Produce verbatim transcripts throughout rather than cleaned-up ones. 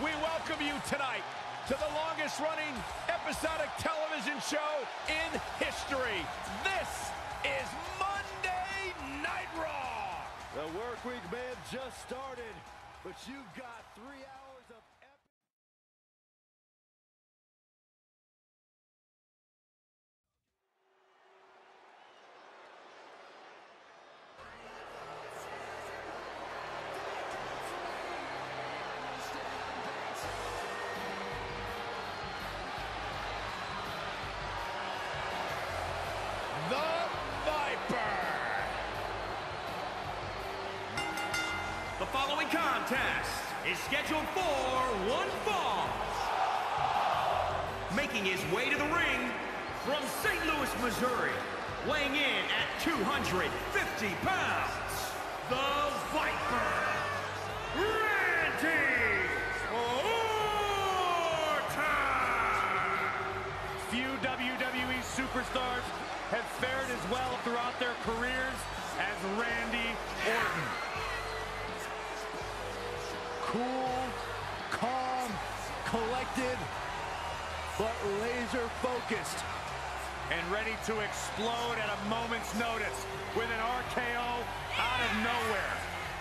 we welcome you tonight to the longest-running episodic television show in history. This is Monday Night Raw. The work week may have just started, but you've got three hours of epic. The following contest is scheduled for one fall. Making his way to the ring from Saint Louis, Missouri, weighing in at two hundred fifty pounds, the Viper, Randy Orton! Few W W E superstars have fared as well throughout their careers as Randy Orton. Cool, calm, collected, but laser focused. And ready to explode at a moment's notice with an R K O out of nowhere.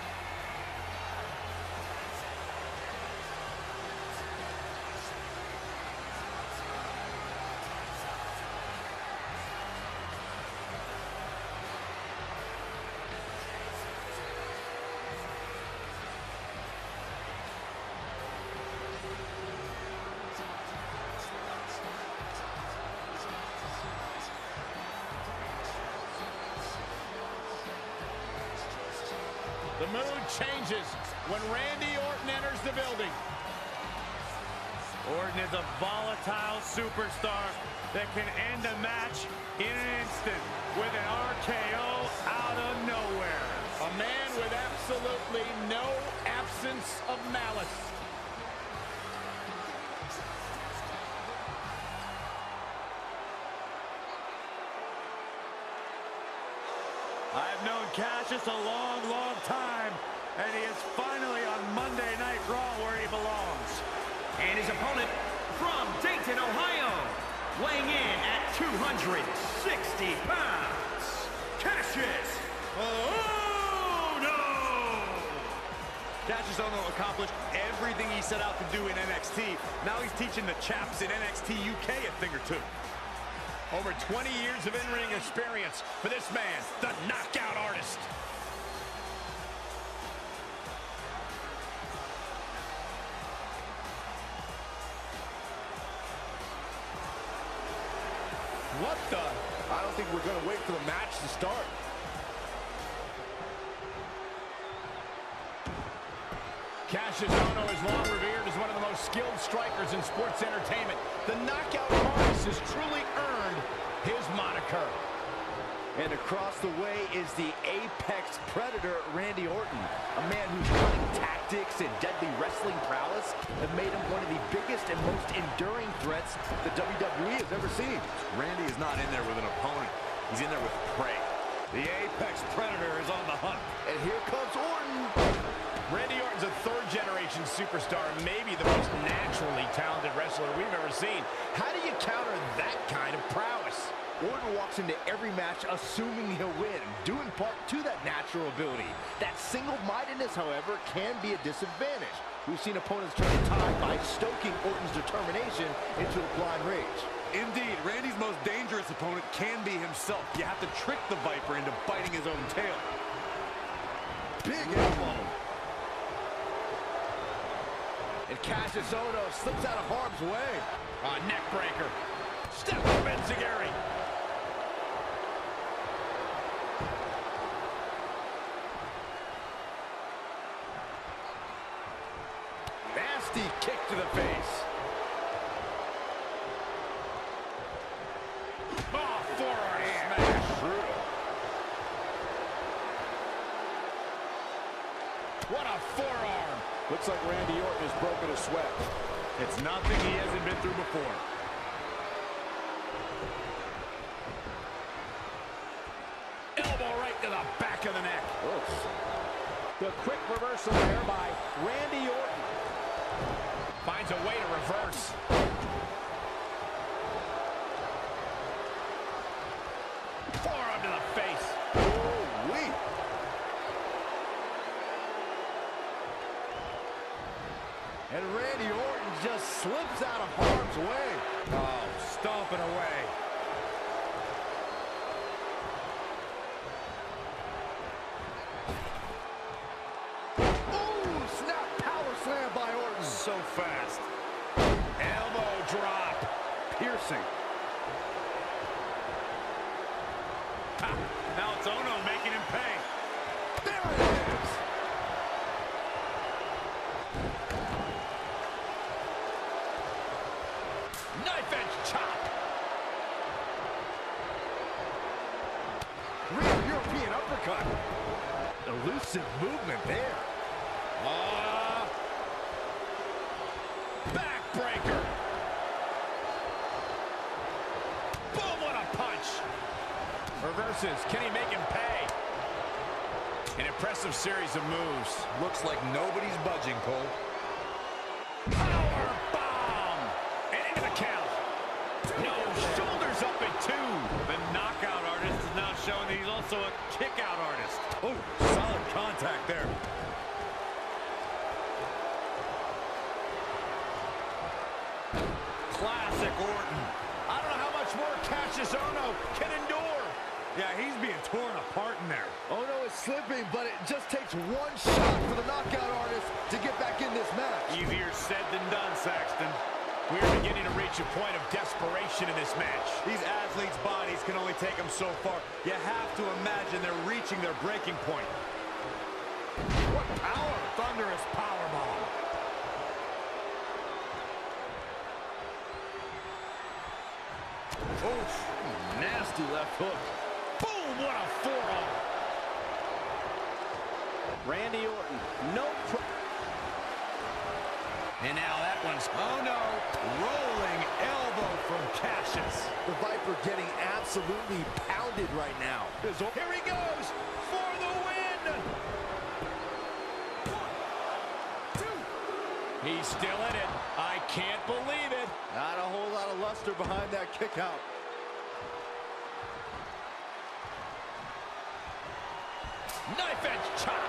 The mood changes when Randy Orton enters the building. Orton is a volatile superstar that can end a match in an instant with an R K O out of nowhere. A man with absolutely no absence of malice. I've known Cassius a long, long time, and he is finally on Monday Night Raw where he belongs. And his opponent from Dayton, Ohio, weighing in at two hundred sixty pounds, Cassius Ohno! Cassius Ohno accomplished everything he set out to do in N X T. Now he's teaching the chaps in N X T U K a thing or two. Over twenty years of in-ring experience for this man, the knockout artist. What the? I don't think we're going to wait for the match to start. Cassius Ohno is long revered as one of the most skilled strikers in sports entertainment. The knockout artist has truly earned his moniker. And across the way is the apex predator, Randy Orton. A man whose cunning tactics and deadly wrestling prowess have made him one of the biggest and most enduring threats the W W E has ever seen. Randy is not in there with an opponent. He's in there with prey. The apex predator is on the hunt. And here comes Orton. Randy Orton's a third-generation superstar, maybe the most naturally talented wrestler we've ever seen. How do you counter that kind of prowess? Orton walks into every match assuming he'll win, due in part to that natural ability. That single-mindedness, however, can be a disadvantage. We've seen opponents turn the tide by stoking Orton's determination into a blind rage. Indeed, Randy's most dangerous opponent can be himself. You have to trick the Viper into biting his own tail. Big elbow. And Cassius Ohno slips out of harm's way. Uh, neck breaker. Step up, Enziguri. Nasty kick to the face. Oh, forearm smash. Brutal. What a forearm. Looks like Randy Orton has broken a sweat. It's nothing he hasn't been through before. Elbow right to the back of the neck. Oof. The quick reversal there by Randy Orton. Finds a way to reverse. Forearm to the face. Ooh-wee. And Randy Orton just slips out of harm's way. Oh, stomping away. Ooh, snap power slam by Orton. So fast. Elbow drop. Piercing. Ha, now it's Ono making him pay. There it is. Knife edge chop. Real European uppercut. Elusive movement there. Uh, backbreaker. Boom, what a punch. Reverses. Can he make him pay? An impressive series of moves. Looks like nobody's budging, Cole. Power bomb. And into the count. No, shoulders up at two. The knockout artist is now showing that he's also a kick-out artist. Oh, solid contact there. Classic Orton. I don't know how much more Cassius Ono can endure. Yeah, he's being torn apart in there. Ono is slipping, but it just takes one shot for the knockout artist to get back in this match. Easier said than done, Saxton. We are beginning to reach a point of desperation in this match. These athletes' bodies can only take them so far. You have to imagine they're reaching their breaking point. What power! Thunderous powerbomb. Oof, nasty left hook. Boom! What a forearm! Randy Orton, no pro... And now that one's, oh no, rolling elbow from Cassius. The Viper getting absolutely pounded right now. Here he goes for the win. One, two. He's still in it. I can't believe it. Not a whole lot of luster behind that kick out. Knife edge chop.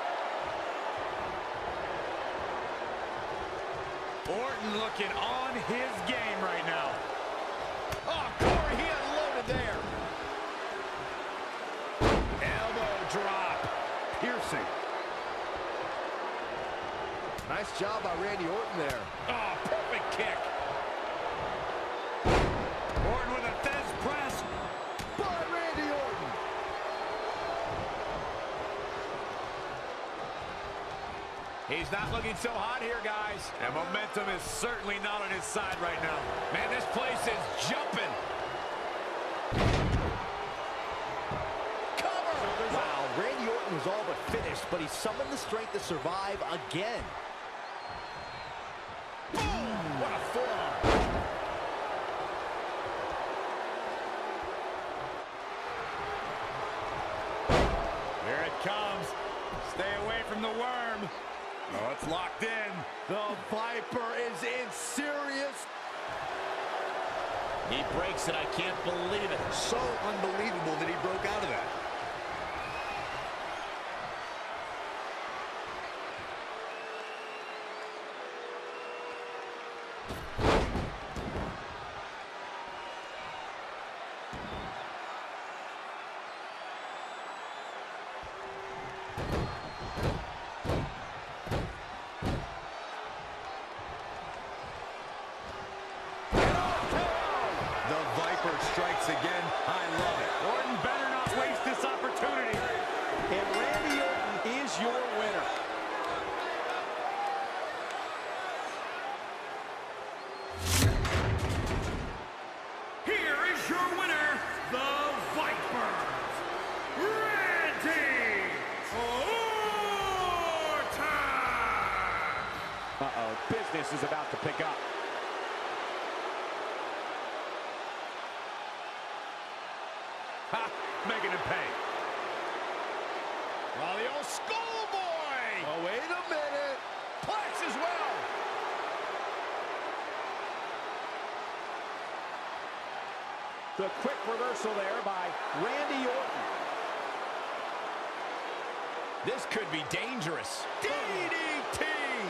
Orton looking on his game right now. Oh, Corey, he unloaded there. Elbow drop. Piercing. Nice job by Randy Orton there. Oh, perfect kick. Orton with a Fez press. By Randy Orton. He's not looking so hot here, guys. And momentum is certainly not on his side right now. Man, this place is jumping. Cover! Wow, Randy Orton was all but finished, but he summoned the strength to survive again. Boom! What a forearm. Here it comes. Stay away from the worm. Oh, it's locked in. The Viper is in serious. He breaks it. I can't believe it. So unbelievable that he broke out of that. Strikes again. I love it. Orton better not waste this opportunity. And Randy Orton is your winner. Here is your winner, the Viper, Randy Orton. Uh-oh, business is about to pick up. Ha! Making him pay. Well, the old schoolboy! Oh, wait a minute. Plex as well! The quick reversal there by Randy Orton. This could be dangerous. D D T!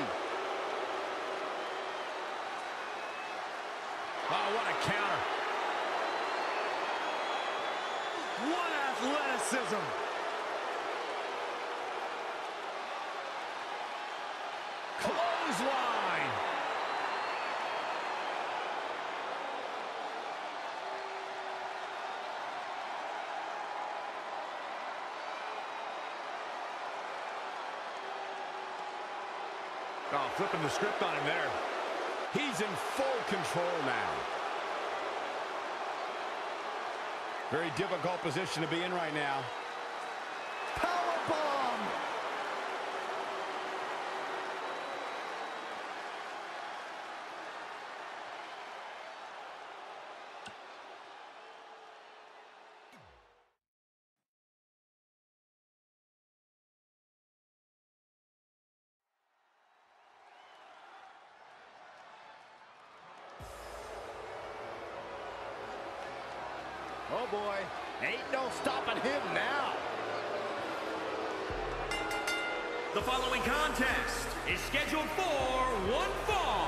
Oh, what a counter. What athleticism! Clothesline. Oh, flipping the script on him there. He's in full control now. Very difficult position to be in right now. Powerbomb! Oh boy, ain't no stopping him now. The following contest is scheduled for one fall.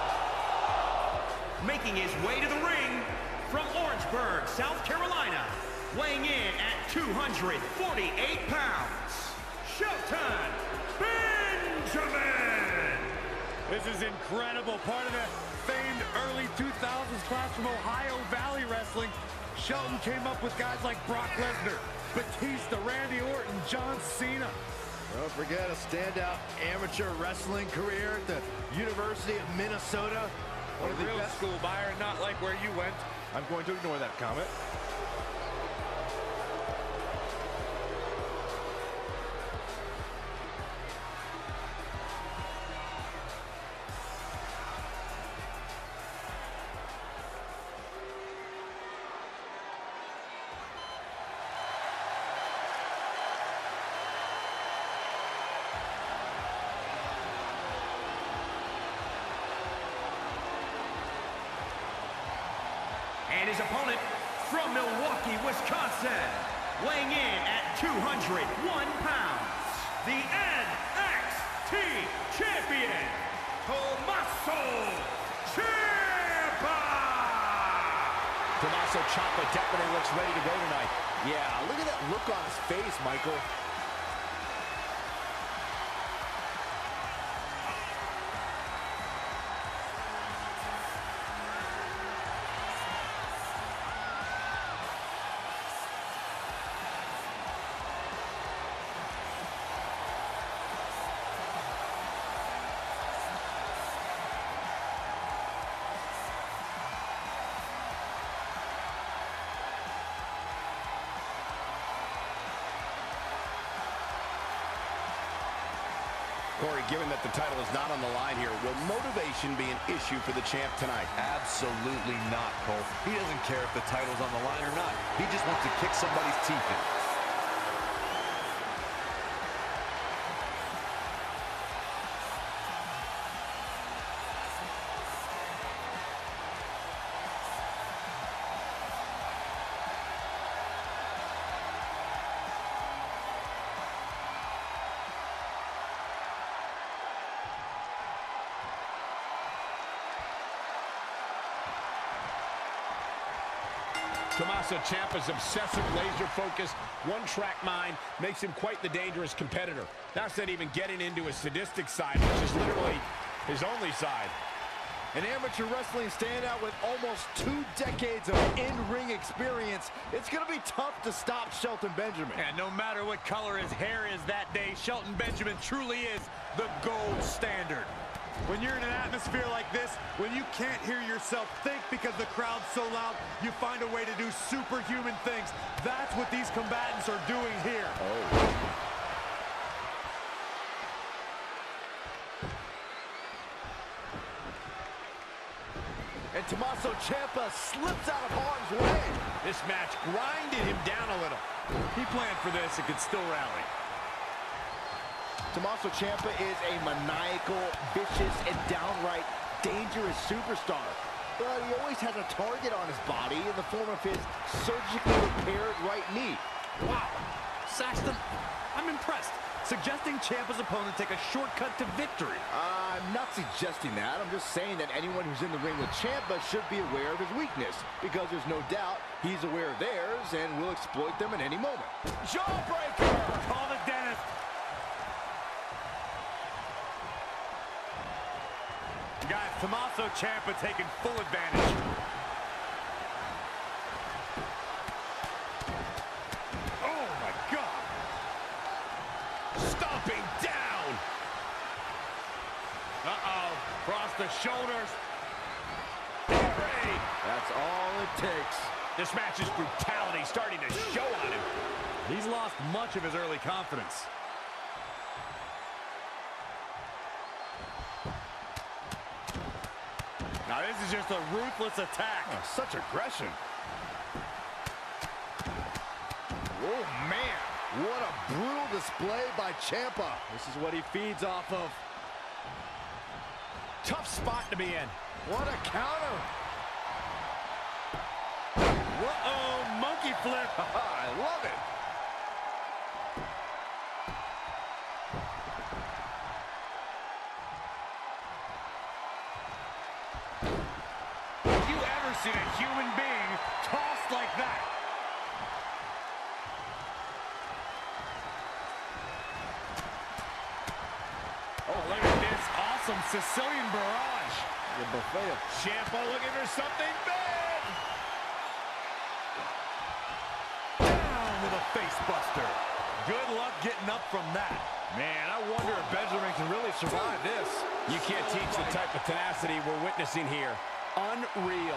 Making his way to the ring from Orangeburg, South Carolina, weighing in at two hundred forty-eight pounds, Shelton Benjamin! This is incredible. Part of the famed early two thousands class from Ohio Valley Wrestling. Shelton came up with guys like Brock Lesnar, Batista, Randy Orton, John Cena. Don't forget a standout amateur wrestling career at the University of Minnesota. One of the Real best. school, Byron, not like where you went. I'm going to ignore that comment. And his opponent from Milwaukee, Wisconsin, weighing in at two hundred one pounds, the N X T champion, Tommaso Ciampa! Tommaso Ciampa definitely looks ready to go tonight. Yeah, look at that look on his face, Michael. Corey, given that the title is not on the line here, will motivation be an issue for the champ tonight? Absolutely not, Cole. He doesn't care if the title's on the line or not. He just wants to kick somebody's teeth in. Tommaso Ciampa's obsessive laser focus, one-track mind, makes him quite the dangerous competitor. That's not even getting into his sadistic side, which is literally his only side. An amateur wrestling standout with almost two decades of in-ring experience. It's going to be tough to stop Shelton Benjamin. And no matter what color his hair is that day, Shelton Benjamin truly is the gold standard. When you're in an atmosphere like this, when you can't hear yourself think because the crowd's so loud, you find a way to do superhuman things. That's what these combatants are doing here. Oh. And Tommaso Ciampa slips out of harm's way. This match grinded him down a little. He planned for this and could still rally. Tommaso Ciampa is a maniacal, vicious, and downright dangerous superstar. but he always has a target on his body in the form of his surgically repaired right knee. Wow. Saxton, I'm impressed. Suggesting Ciampa's opponent take a shortcut to victory. Uh, I'm not suggesting that. I'm just saying that anyone who's in the ring with Ciampa should be aware of his weakness, because there's no doubt he's aware of theirs and will exploit them at any moment. Jawbreaker! Call the dentist. Guys, Tommaso Ciampa taking full advantage. Oh, my God. Stomping down. Uh-oh. Across the shoulders. Hooray! That's all it takes. This match's brutality starting to show on him. He's lost much of his early confidence. Now this is just a ruthless attack. Oh, such aggression. Oh, man. What a brutal display by Ciampa. This is what he feeds off of. Tough spot to be in. What a counter. Uh-oh, monkey flip. I love it. Have you ever seen a human being tossed like that? Oh, look at this awesome Sicilian barrage. The buffet. Ciampa looking for something big. Down with a face buster. Good luck getting up from that. Man, I wonder if Benjamin can really survive this. You can't teach the type of tenacity we're witnessing here. Unreal.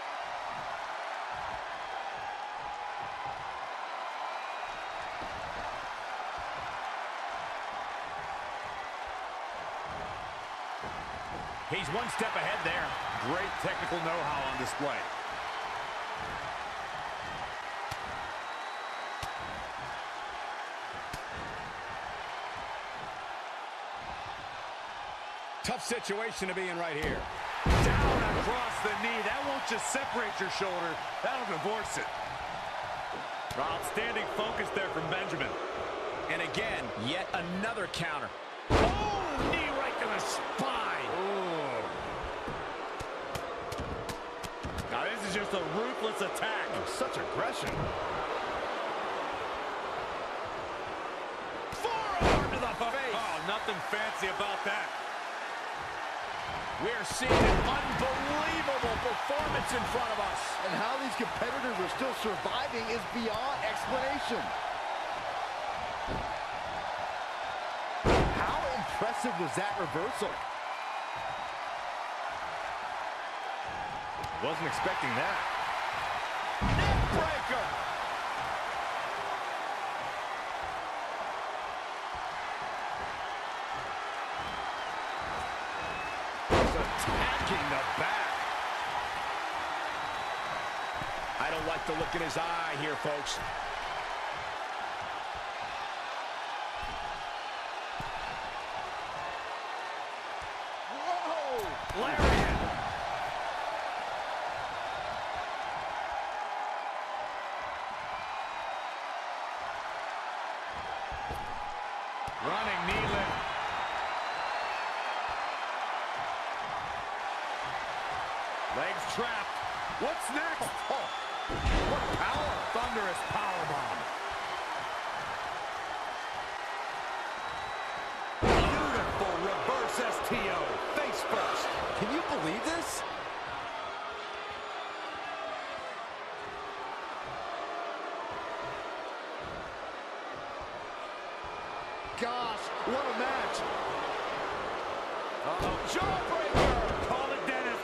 He's one step ahead there. Great technical know-how on display. Tough situation to be in right here. Down across the knee. That won't just separate your shoulder. That'll divorce it. Outstanding focus there from Benjamin. And again, yet another counter. Oh, knee right to the spine. Oh. Now this is just a ruthless attack. Such aggression. Forearm to the face. Oh, nothing fancy about that. We're seeing an unbelievable performance in front of us. And how these competitors are still surviving is beyond explanation. How impressive was that reversal? Wasn't expecting that. Neck breaker. Attacking the back. I don't like the look in his eye here, folks. Whoa! Lariat. Running knee lift. Legs trapped. What's next? Oh, what power! Thunderous powerbomb. Beautiful reverse S T O. Face first. Can you believe this? Gosh, what a match. Uh-oh. Jawbreaker. Call it dentist.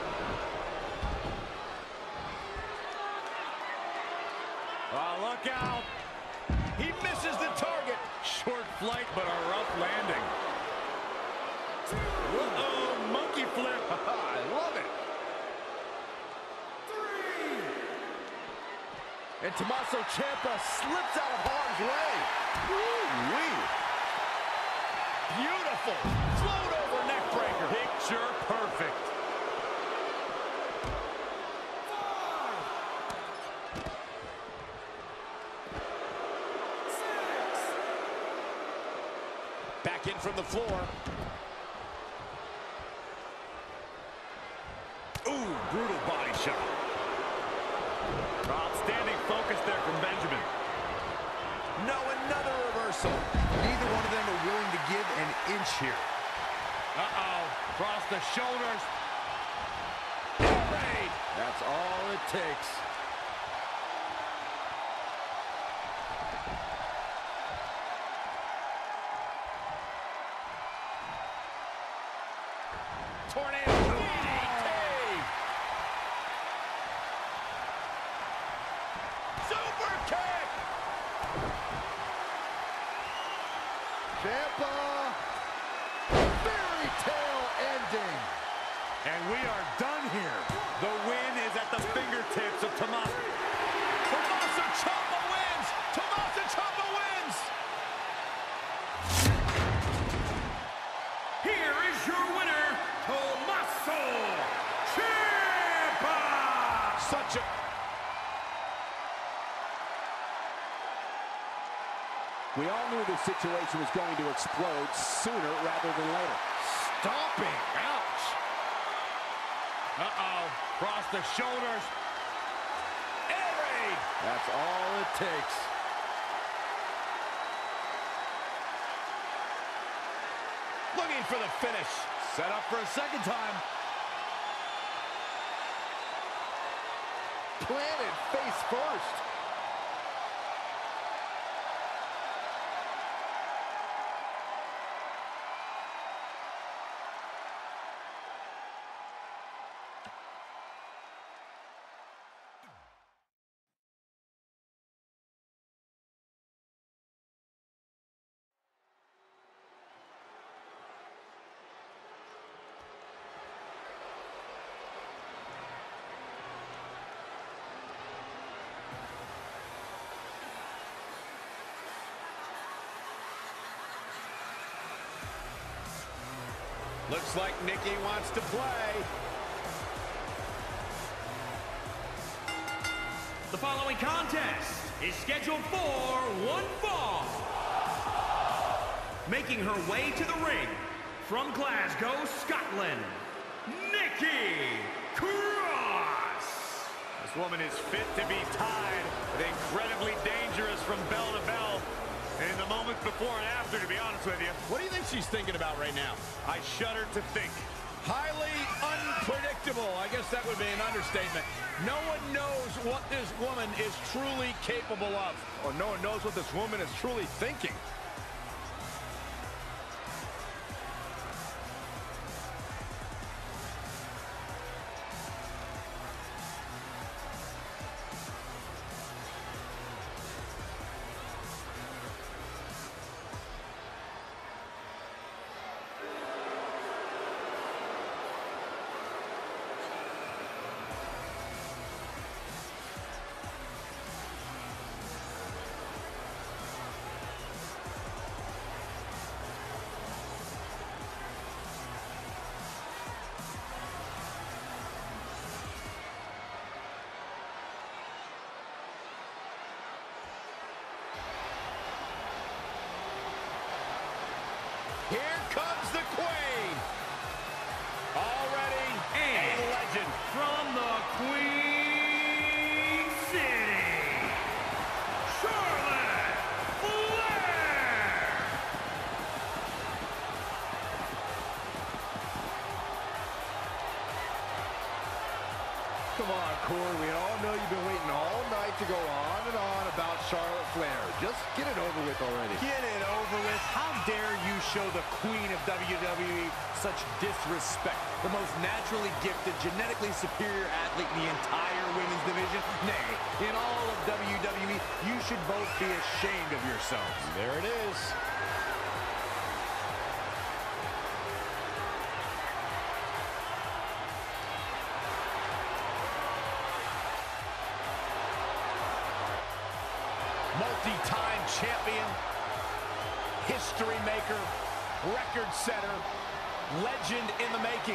Oh, look out. He misses the target. Short flight, but a rough landing. Uh-oh, monkey flip. I love it. And Tommaso Ciampa slips out of harm's way. Woo-wee. Beautiful. Float over neck breaker. Picture perfect. Back in from the floor. Ooh, brutal body shot. Outstanding focus there from Benjamin. No, another reversal. Neither one of them are willing to give an inch here. Uh-oh. Across the shoulders. Great. That's all it takes. Tornado D D T. Super kick. Ciampa. Fairy tale ending. And we are done here. The win is at the fingertips of Tommaso. Tommaso Ciampa wins. Tommaso Ciampa wins. Here is your winner, Tommaso Ciampa! Such a... We all knew this situation was going to explode sooner rather than later. Stomping. Ouch. Uh-oh. Across the shoulders. Air raid. That's all it takes. Looking for the finish. Set up for a second time. Planted face first. Looks like Nikki wants to play. The following contest is scheduled for one fall. Making her way to the ring from Glasgow, Scotland, Nikki Cross. This woman is fit to be tied, but incredibly dangerous from bell to bell. And in the moments before and after, to be honest with you, What do you think she's thinking about right now? I shudder to think. Highly unpredictable. I guess that would be an understatement. No one knows what this woman is truly capable of. Or no one knows what this woman is truly thinking. Here comes the Queen. Already And a legend. from the Queen City, Charlotte Flair. Come on, Corey. We all know you've been waiting all night to go on and on about Charlotte Flair. Just get it over with already. Get it over with. How dare you show the queen of W W E such disrespect? The most naturally gifted, genetically superior athlete in the entire women's division. Nay, in all of W W E, you should both be ashamed of yourselves. There it is. Multi-time champion, history maker, record setter, legend in the making.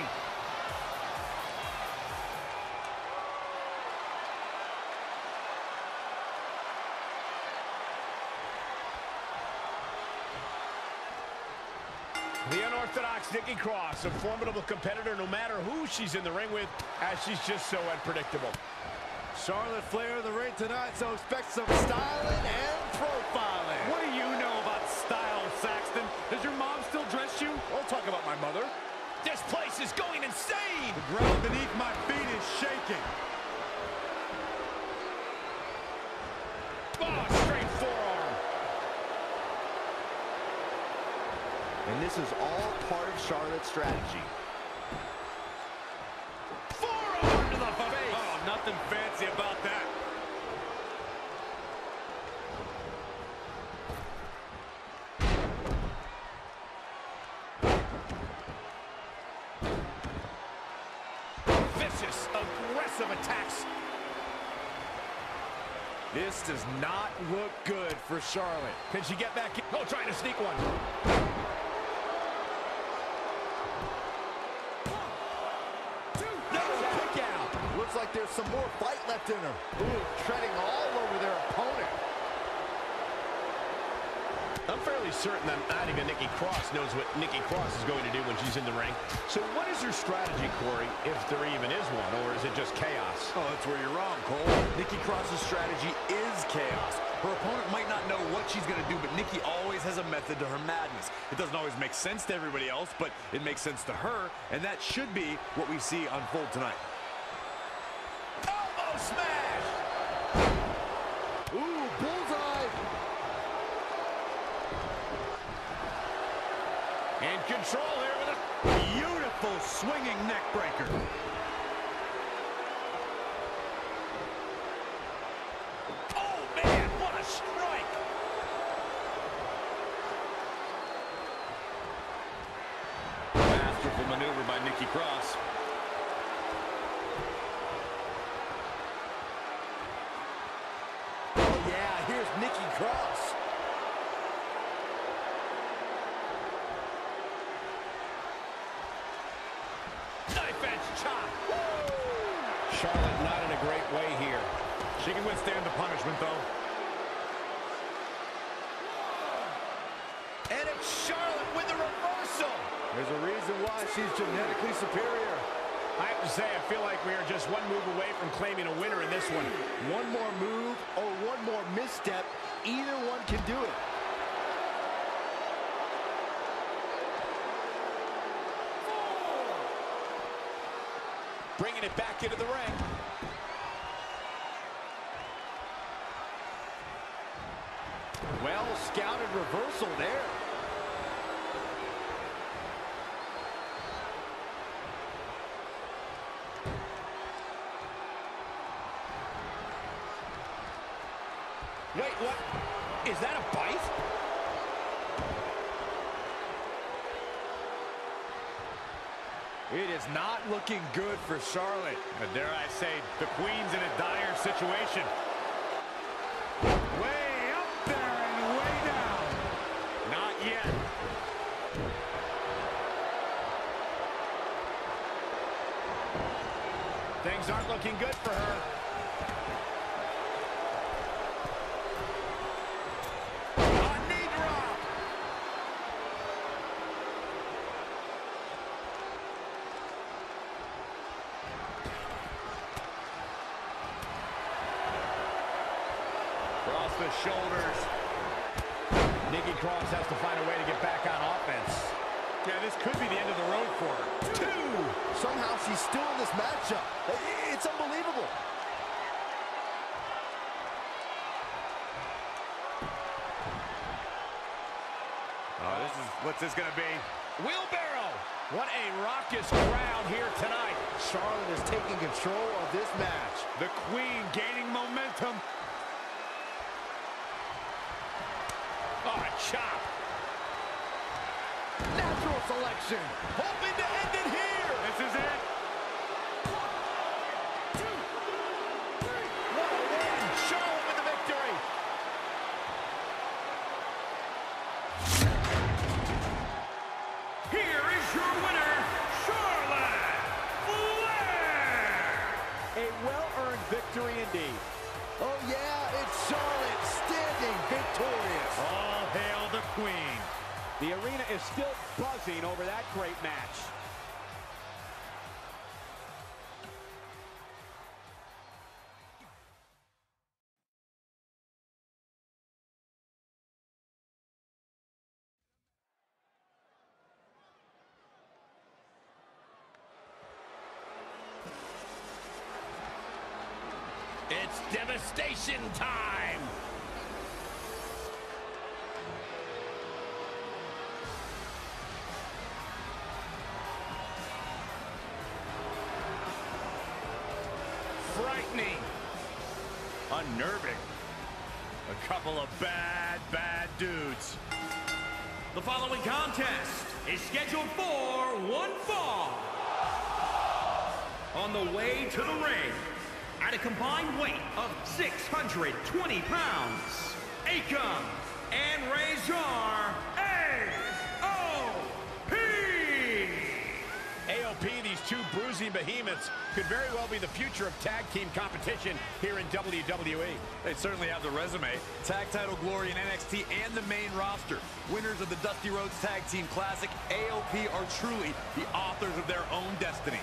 The unorthodox Nikki Cross, a formidable competitor no matter who she's in the ring with, as she's just so unpredictable. Charlotte Flair in the ring tonight, so expect some styling and profiling. What do you know about style, Saxton? Does your mom still dress you? We'll talk about my mother. This place is going insane! The ground beneath my feet is shaking. Oh, straight forearm. And this is all part of Charlotte's strategy. Forearm to the face! Oh, nothing fancy about that. Vicious, aggressive attacks. This does not look good for Charlotte. Can she get back in? Oh, trying to sneak one. Looks like there's some more fight left in her. Ooh, treading all over their opponent. I'm fairly certain that not even Nikki Cross knows what Nikki Cross is going to do when she's in the ring. So what is her strategy, Corey, if there even is one, or is it just chaos? Oh, that's where you're wrong, Cole. Nikki Cross's strategy is chaos. Her opponent might not know what she's going to do, but Nikki always has a method to her madness. It doesn't always make sense to everybody else, but it makes sense to her, and that should be what we see unfold tonight. Elbow smash! Ooh, bullseye! In control here with a Beautiful swinging neck breaker. Oh, man, what a strike! Masterful maneuver by Nikki Cross. Oh yeah, here's Nikki Cross. Knife edge chop. Charlotte not in a great way here. She can withstand the punishment, though. And it's Charlotte with the reversal. There's a reason why she's genetically superior. I have to say, I feel like we are just one move away from claiming a winner in this one. One more move or one more misstep, either one can do it. Bringing it back into the ring. Well scouted reversal there. Wait, what? Is that a bite? It is not looking good for Charlotte. But dare I say, the Queen's in a dire situation. Way up there and way down. Not yet. Things aren't looking good for her. A knee drop. Across the shoulders. Nikki Cross has to find a way to get back on offense. Yeah, this could be the end of the road for her. Two! Somehow she's still in this matchup. It's unbelievable. Oh, this is, what's this gonna be? Wheelbarrow. What a raucous crowd here tonight. Charlotte is taking control of this match. The Queen gaining momentum. Oh, a chop. Natural selection. Hoping to end it here. This is it. What a win. Charlotte with the victory. Here is your winner, Charlotte Flair! A well-earned victory indeed. Oh yeah, it's Charlotte standing victorious. All hail the Queen. The arena is still buzzing over that great match. It's devastation time! Frightening. Unnerving. A couple of bad, bad dudes. The following contest is scheduled for one fall. On the way to the ring, at a combined weight of six hundred twenty pounds, Akam and Razor A O P! A O P, these two bruising behemoths, could very well be the future of tag team competition here in W W E. They certainly have the resume. Tag title glory in N X T and the main roster. Winners of the Dusty Rhodes Tag Team Classic, A O P are truly the authors of their own destiny.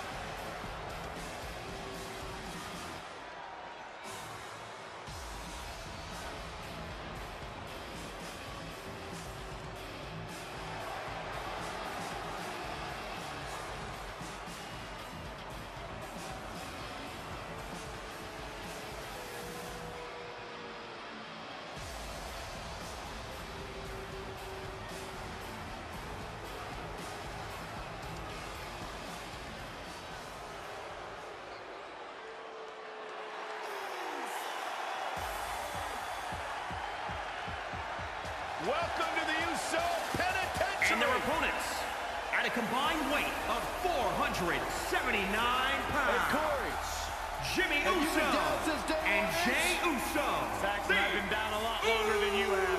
Welcome to the Uso Penitentiary! And their opponents, at a combined weight of four hundred seventy-nine pounds, Corey. Jimmy And you've Uso been down since day and one. Jay Uso. Saxton, I've been down a lot longer than you have.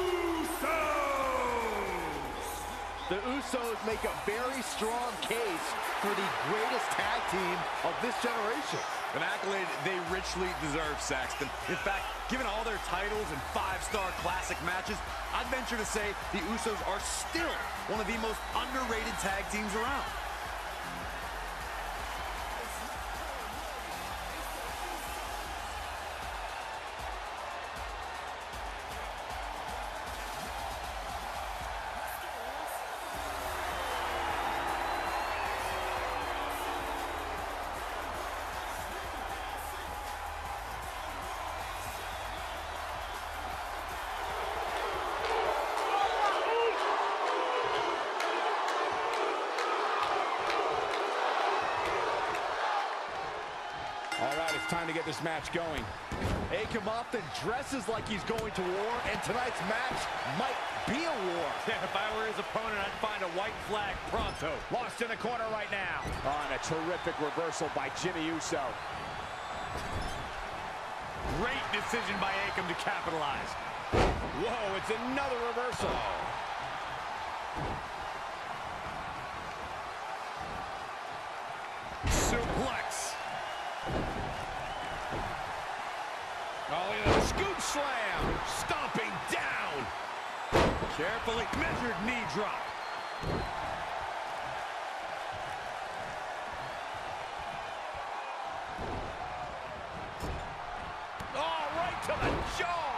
Usos! The Usos make a very strong case for the greatest tag team of this generation. An accolade they richly deserve, Saxton. In fact, given all their titles and five-star classic matches, I'd venture to say the Usos are still one of the most underrated tag teams around. All right, it's time to get this match going. Akam often dresses like he's going to war, and tonight's match might be a war. If I were his opponent, I'd find a white flag pronto. Lost in the corner right now. On a terrific reversal by Jimmy Uso. Great decision by Akam to capitalize. Whoa, it's another reversal. Suplex. Oh, look at the scoop slam. Stomping down. Carefully measured knee drop. Oh, right to the jaw.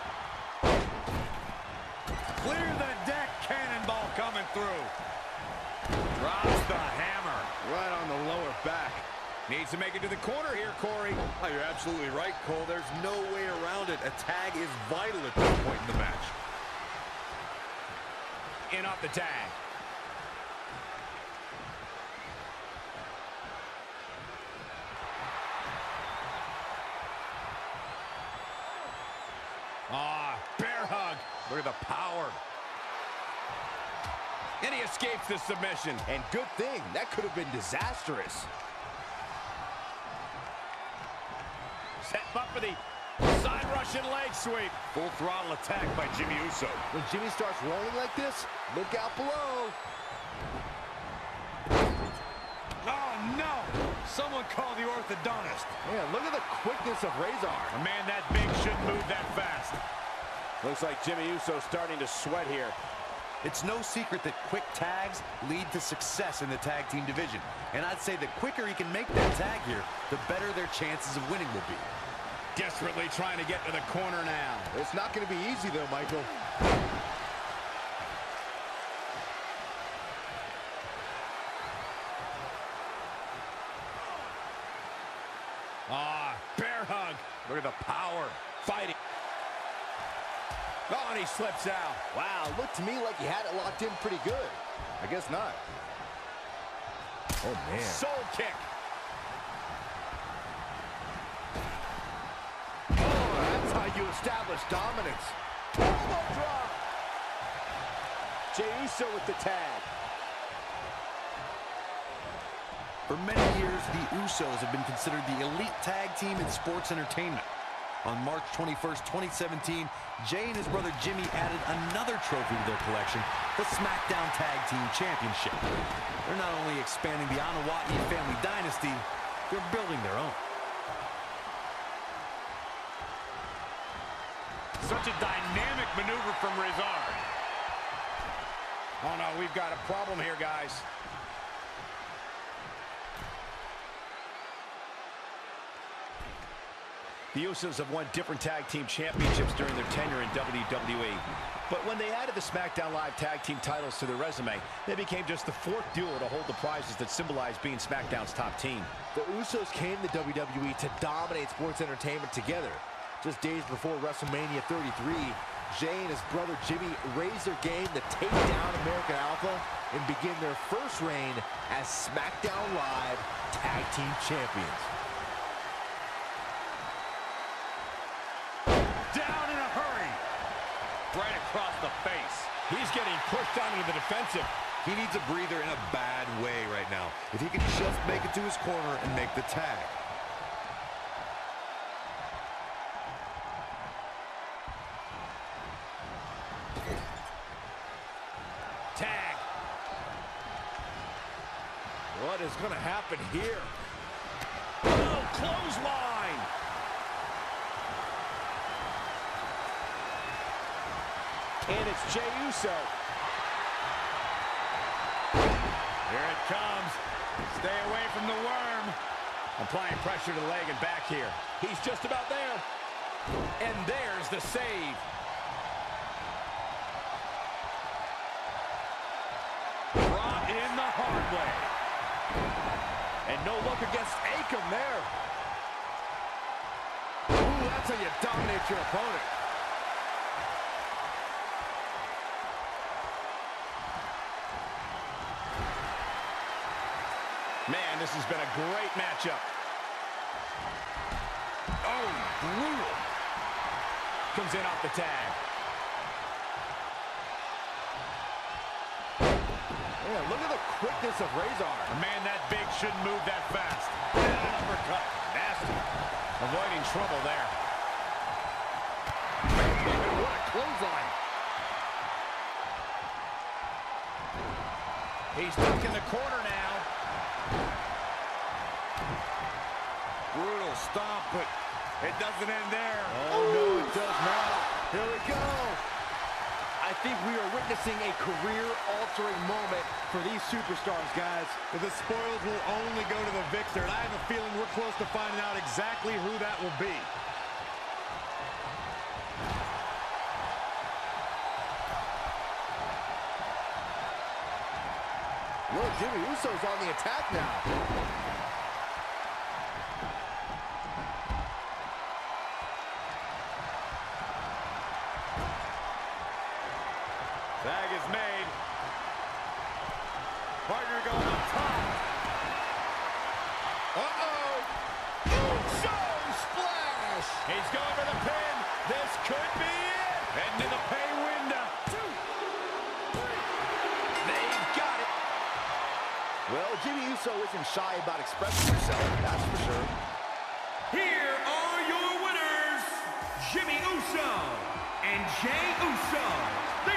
Clear the deck, cannonball coming through. Drops the hammer. Right on the lower back. Needs to make it to the corner here, Corey. Oh, you're absolutely right, Cole. There's no way around it. A tag is vital at this point in the match. In off the tag. Ah, bear hug. Look at the power. And he escapes the submission. And good thing, that could have been disastrous. Set up for the side Russian leg sweep. Full throttle attack by Jimmy Uso. When Jimmy starts rolling like this, look out below. Oh, no. Someone call the orthodontist. Man, look at the quickness of Razor. A man that big shouldn't move that fast. Looks like Jimmy Uso starting to sweat here. It's no secret that quick tags lead to success in the tag team division. And I'd say the quicker he can make that tag here, the better their chances of winning will be. Desperately trying to get to the corner now. It's not going to be easy, though, Michael. Ah, bear hug. Look at the power. Fighting. Oh, and he slips out. Wow, looked to me like he had it locked in pretty good. I guess not. Oh, man. Soul kick. Oh, that's how you establish dominance. Elbow drop. Jey Uso with the tag. For many years, the Usos have been considered the elite tag team in sports entertainment. On March twenty-first, twenty seventeen, Jey and his brother Jimmy added another trophy to their collection, the SmackDown Tag Team Championship. They're not only expanding the Anawati family dynasty, they're building their own. Such a dynamic maneuver from Rezar. Oh, no, we've got a problem here, guys. The Usos have won different tag team championships during their tenure in W W E. But when they added the SmackDown Live tag team titles to their resume, they became just the fourth duo to hold the prizes that symbolize being SmackDown's top team. The Usos came to W W E to dominate sports entertainment together. Just days before WrestleMania thirty-three, Jey and his brother Jimmy raised their game to take down American Alpha and begin their first reign as SmackDown Live Tag Team Champions. Down in a hurry. Right across the face. He's getting pushed down into the defensive. He needs a breather in a bad way right now. If he can just make it to his corner and make the tag. Tag. What is going to happen here? Oh, clothesline. And it's Jey Uso. Here it comes. Stay away from the worm. Applying pressure to the leg and back here. He's just about there. And there's the save. Brought in the hard way. And no look against Akam there. Ooh, that's how you dominate your opponent. Man, this has been a great matchup. Oh, brutal. Comes in off the tag. Yeah, look at the quickness of Rezar. A man that big shouldn't move that fast. And an uppercut. Nasty. Avoiding trouble there. Man, what a clothesline. He's stuck in the corner now. Brutal stomp, but it doesn't end there. Oh, no, it does not. Here we go. I think we are witnessing a career-altering moment for these superstars, guys. The spoils will only go to the victor, and I have a feeling we're close to finding out exactly who that will be. Look, Jimmy Uso's on the attack now. Tag is made. Partner going up top. Uh-oh. Uso splash. He's going for the pin. This could be it. Heading to the pay window. Two, three. They've got it. Well, Jimmy Uso isn't shy about expressing himself, that's for sure. Here are your winners, Jimmy Uso and Jey Uso, the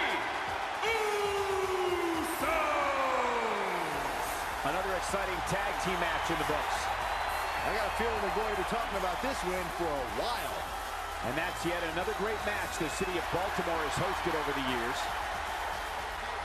Another exciting tag team match in the books. I got a feeling we're going to be talking about this win for a while. And that's yet another great match the city of Baltimore has hosted over the years.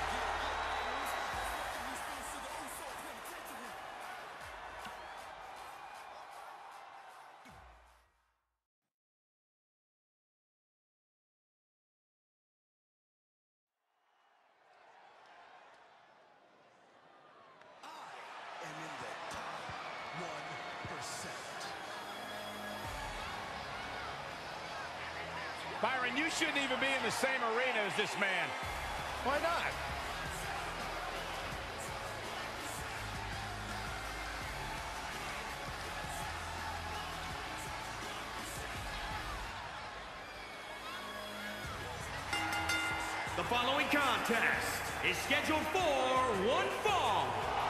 Byron, you shouldn't even be in the same arena as this man. Why not? The following contest is scheduled for one fall.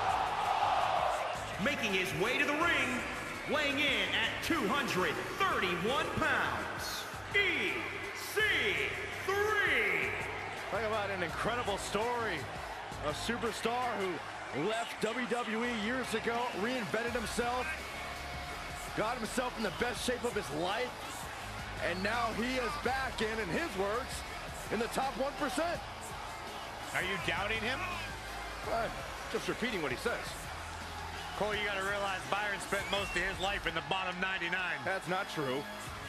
Making his way to the ring, weighing in at two hundred thirty-one pounds, E C three. Talk about an incredible story. A superstar who left W W E years ago, reinvented himself, got himself in the best shape of his life, and now he is back in, in his words, in the top one percent. Are you doubting him? Uh, just repeating what he says. Cole, you got to realize Byron spent most of his life in the bottom ninety-nine. That's not true.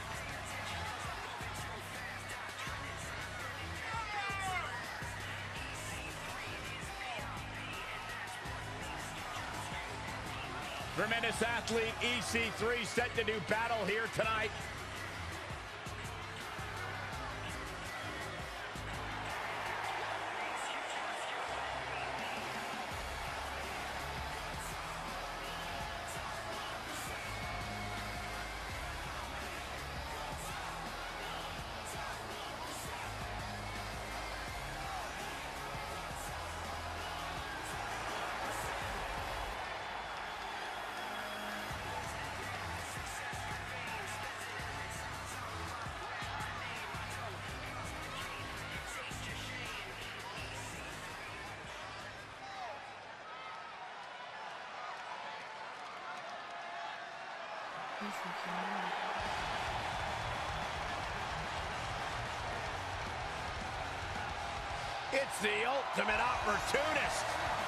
Tremendous athlete E C three set to do battle here tonight. It's the ultimate opportunist.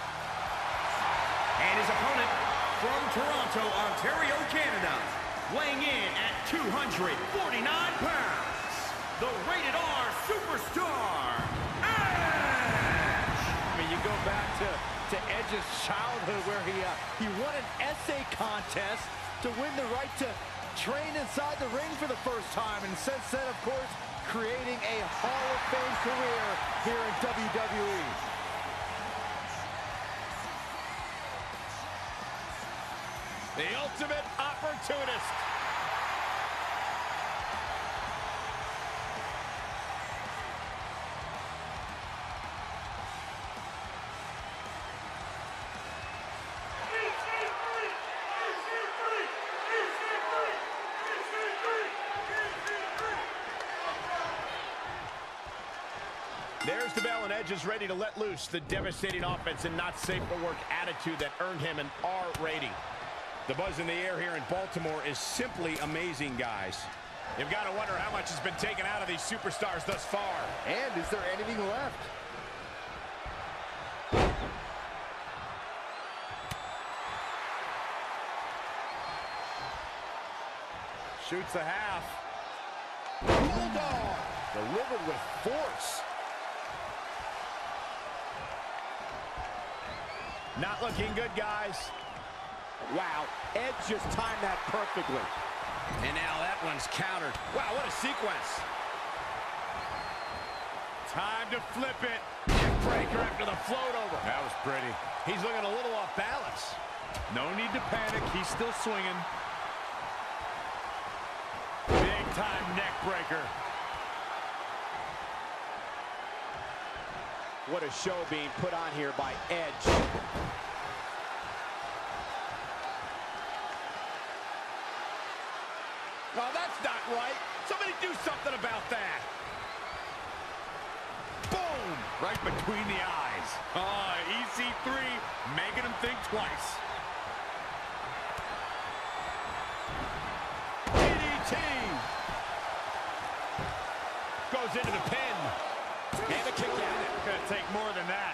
And his opponent from Toronto, Ontario, Canada, weighing in at two hundred forty-nine pounds, the Rated R Superstar, Edge! I mean, you go back to, to Edge's childhood where he, uh, he won an essay contest to win the right to train inside the ring for the first time. And since then, of course, creating a Hall of Fame career here in W W E. The ultimate opportunist. There's the bell, and Edge is ready to let loose the devastating offense and not safe for work attitude that earned him an R rating. The buzz in the air here in Baltimore is simply amazing, guys. You've got to wonder how much has been taken out of these superstars thus far. And is there anything left? Shoots a half. Bulldog delivered with force. Not looking good, guys. Wow, Edge just timed that perfectly. And now that one's countered. Wow, what a sequence. Time to flip it. Neck breaker after the float over. That was pretty. He's looking a little off balance. No need to panic. He's still swinging. Big time neck breaker. What a show being put on here by Edge. Oh, that's not right. Somebody do something about that. Boom! Right between the eyes. Oh, E C three making him think twice. D D T! Goes into the pin. And a kick out. Gonna take more than that.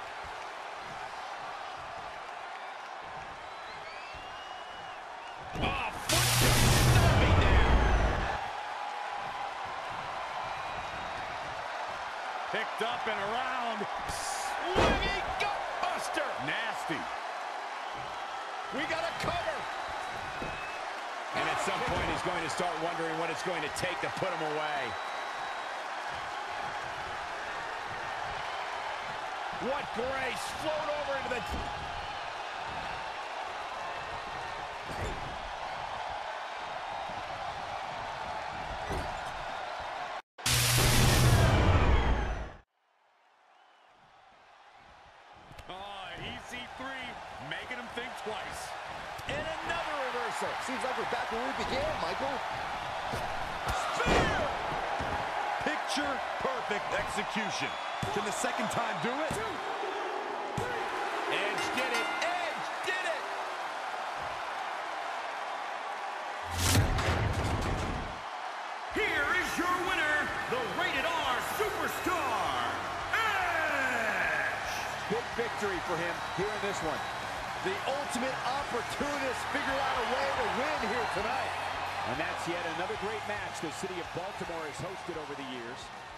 Oh, foot stomping down. Picked up and around. Swinging gutbuster. Nasty. We got a cover. And at some point, he's going to start wondering what it's going to take to put him away. What grace. Float over into the... making him think twice. And another reversal. Seems like we're back where we began, Michael. Spear! Picture perfect execution. Can the second time do it? Two, three. Edge did it. Edge did it. Here is your winner, the Rated R Superstar, Edge! Big victory for him here in this one. The ultimate opportunist figured out a way to win here tonight. And that's yet another great match the city of Baltimore has hosted over the years.